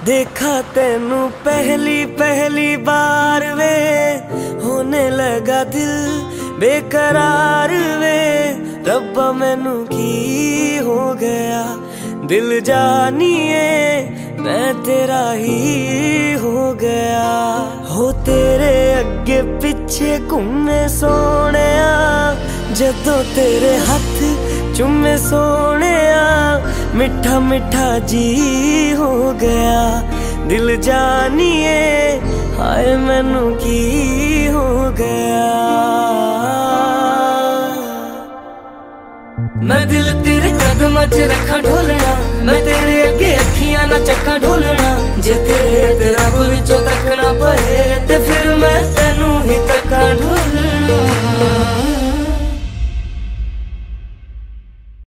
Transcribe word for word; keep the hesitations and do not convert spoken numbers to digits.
देखा तेनू पहली पहली बार वे, होने लगा दिल बेकरार वे। रब्बा मैनू की हो गया, दिल जानिए मैं तेरा ही हो गया। हो तेरे अगे पिछे घूमे सोने, जदों तेरे हथ चुमे सोने, मिठा मिठा जी हो गया। दिल जानिए हाय मैनू की हो गया। मैं दिल तेरे कदम च रखा ढोलना, मैं तेरे अगे अखियां ना चक्का ढोलना। जे तेरे ते रब विचों तकना पए ते फिर मैं तेनू ही तक्का ढोलना।